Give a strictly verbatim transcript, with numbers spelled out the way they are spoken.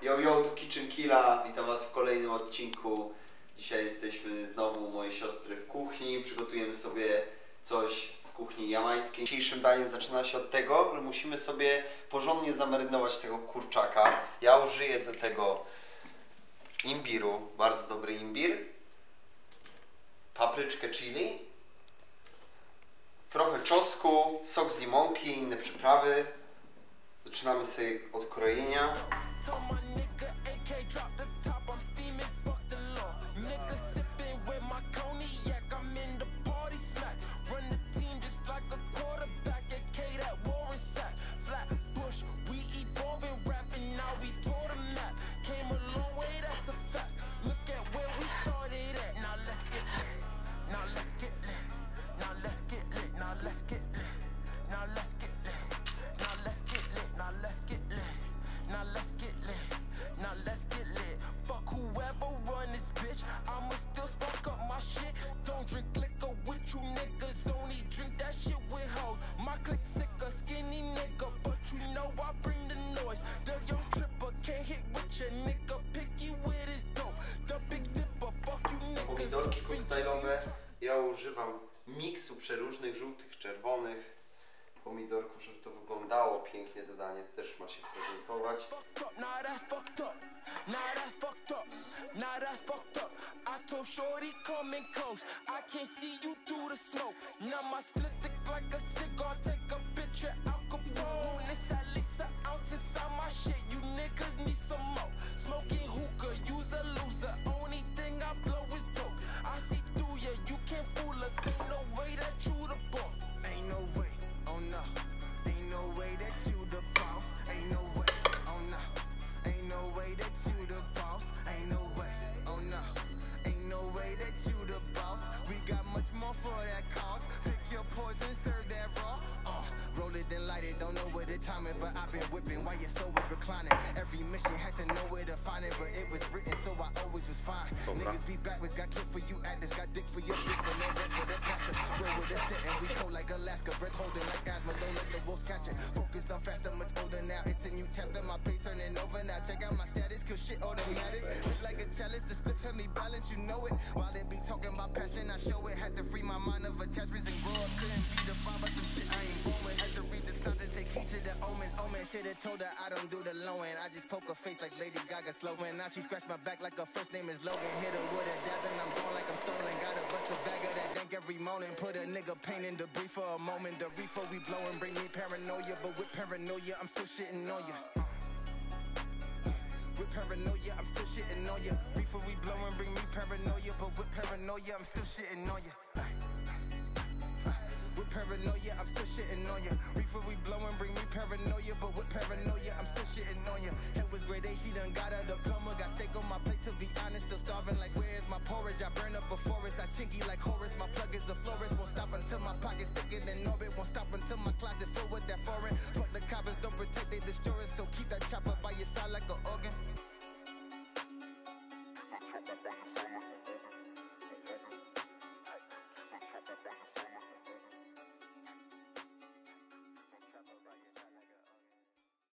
Yo, yo, tu KitchenKilla, witam was w kolejnym odcinku. Dzisiaj jesteśmy znowu u mojej siostry w kuchni. Przygotujemy sobie coś z kuchni jamańskiej. Dzisiejszym daniem zaczyna się od tego, że musimy sobie porządnie zamarynować tego kurczaka. Ja użyję do tego imbiru, bardzo dobry imbir, papryczkę chili, trochę czosnku, sok z limonki i inne przyprawy. Zaczynamy sobie od krojenia. Pomidorki koktajlowe. Ja używam miksu przeróżnych, żółtych, czerwonych pomidorków, żeby to wyglądało pięknie. To danie też ma się prezentować. Don't know where the timing, but I've been whipping while your soul was reclining. Every mission had to know where to find it, but it was written, so I always was fine. Dobra. Niggas be backwards, got kid for you actors, got dick for your bitch, but no rest for the pastors. Roll with a set and we cold like Alaska, breath holding like asthma, don't let the wolves catch it. Focus on faster, much older now. It's a new chapter, my page turning over now. Check out my status, cause shit automatic. Look like a chalice, the split help me balance, you know it. While they be talking about passion, I show it. Had to free my mind of attachments and grow up, couldn't be defined by some shit I ain't born with. Had to read the signs and take heed to the omens. Omen should've told her I don't do the low end. I just poke her face like Lady Gaga slowing. Now she scratched my back like her first name is Logan. Hit her with a dab and I'm gone like I'm stolen. Gotta bust a bag of that dank every morning. Put a nigga pain in debris for a moment. The reefer we blowing bring me paranoia, but with paranoia I'm still shitting on ya. Uh. With paranoia I'm still shitting on ya. Reefer we blowing bring me paranoia, but with paranoia I'm still shitting on ya. Uh. With paranoia, I'm still shitting on ya. Reefer we blowing, bring me paranoia, but with paranoia, I'm still shitting on ya. Head was grade A, she done got her diploma. Got steak on my plate, to be honest, still starving. Like where is my porridge? I burn up a forest. I chinky like Horace. My plug is a florist. Won't stop until my pocket's thicker than orbit. Won't stop until my closet full with that foreign. Fuck the coppers, don't protect, they destroy it. So keep that chopper by your side like an organ.